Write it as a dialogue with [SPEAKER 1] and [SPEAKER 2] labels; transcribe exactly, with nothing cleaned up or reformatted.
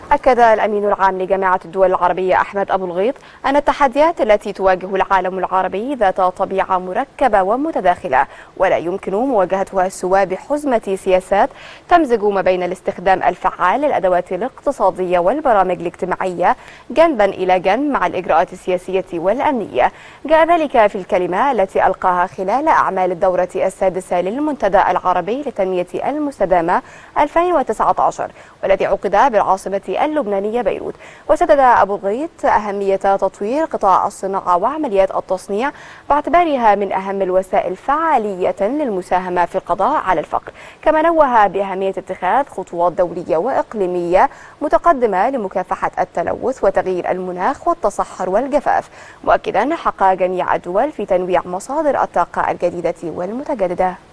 [SPEAKER 1] أكد الأمين العام لجامعة الدول العربية أحمد أبو الغيط أن التحديات التي تواجه العالم العربي ذات طبيعة مركبة ومتداخلة، ولا يمكن مواجهتها سوى بحزمة سياسات تمزج ما بين الاستخدام الفعال للأدوات الاقتصادية والبرامج الاجتماعية جنبا إلى جنب مع الإجراءات السياسية والأمنية. جاء ذلك في الكلمة التي ألقاها خلال أعمال الدورة السادسة للمنتدى العربي للتنمية المستدامة ألفين وتسعة عشر، والذي عقد بالعاصمة اللبنانية بيروت. وسدد أبو الغيط أهمية تطوير قطاع الصناعة وعمليات التصنيع باعتبارها من أهم الوسائل فعالية للمساهمة في القضاء على الفقر، كما نوه بأهمية اتخاذ خطوات دولية وإقليمية متقدمة لمكافحة التلوث وتغيير المناخ والتصحر والجفاف، مؤكدا حق جميع الدول في تنويع مصادر الطاقة الجديدة والمتجددة.